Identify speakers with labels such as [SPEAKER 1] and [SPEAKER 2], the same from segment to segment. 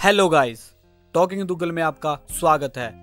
[SPEAKER 1] Hello guys, talking Google में आपका स्वागत है।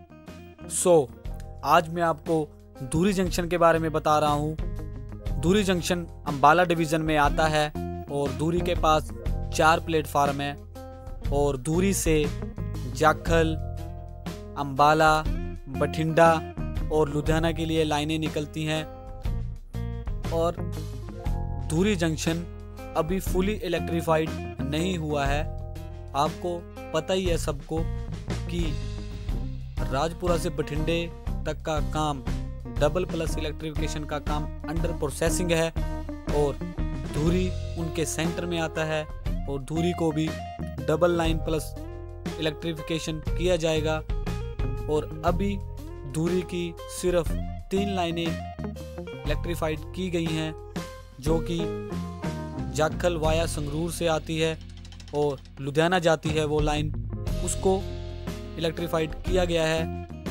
[SPEAKER 1] आज मैं आपको धुरी जंक्शन के बारे में बता रहा हूँ। धुरी जंक्शन अंबाला डिवीज़न में आता है और धुरी के पास 4 प्लेटफार्म है और धुरी से जाखल, अंबाला, बठिंडा और लुधियाना के लिए लाइनें निकलती हैं। और धुरी जंक्शन अभी फुली इलेक्ट्रीफाइड नहीं हुआ है। आपको पता ही है सबको कि राजपुरा से बठिंडे तक का काम डबल प्लस इलेक्ट्रिफिकेशन का काम अंडर प्रोसेसिंग है और धुरी उनके सेंटर में आता है और धुरी को भी डबल लाइन प्लस इलेक्ट्रिफिकेशन किया जाएगा। और अभी धुरी की सिर्फ 3 लाइनें इलेक्ट्रीफाइड की गई हैं, जो कि जाखल वाया संगरूर से आती है और लुधियाना जाती है। वो लाइन उसको इलेक्ट्रीफाइड किया गया है।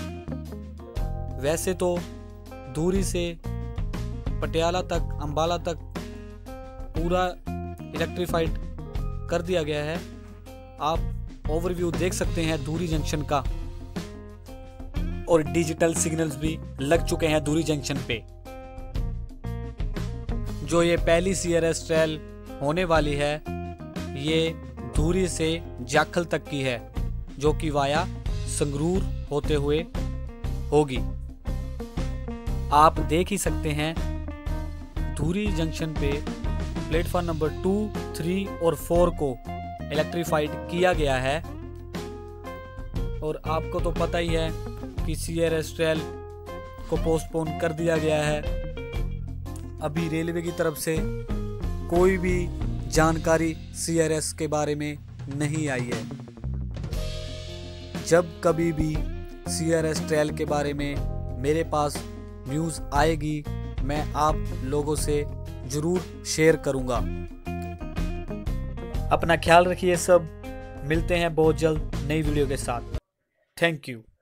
[SPEAKER 1] वैसे तो धुरी से पटियाला तक, अंबाला तक पूरा इलेक्ट्रीफाइड कर दिया गया है। आप ओवरव्यू देख सकते हैं धुरी जंक्शन का और डिजिटल सिग्नल्स भी लग चुके हैं धुरी जंक्शन पे। जो ये पहली CRS ट्रेल होने वाली है, ये धुरी से जाखल तक की है, जो कि वाया संगरूर होते हुए होगी। आप देख ही सकते हैं धुरी जंक्शन पे प्लेटफॉर्म नंबर 2, 3 और 4 को इलेक्ट्रीफाइड किया गया है। और आपको तो पता ही है कि CRS ट्रेल को पोस्टपोन कर दिया गया है। अभी रेलवे की तरफ से कोई भी जानकारी CRS के बारे में नहीं आई है। जब कभी भी CRS ट्रेल के बारे में मेरे पास न्यूज़ आएगी, मैं आप लोगों से ज़रूर शेयर करूंगा। अपना ख्याल रखिए सब। मिलते हैं बहुत जल्द नई वीडियो के साथ। Thank you.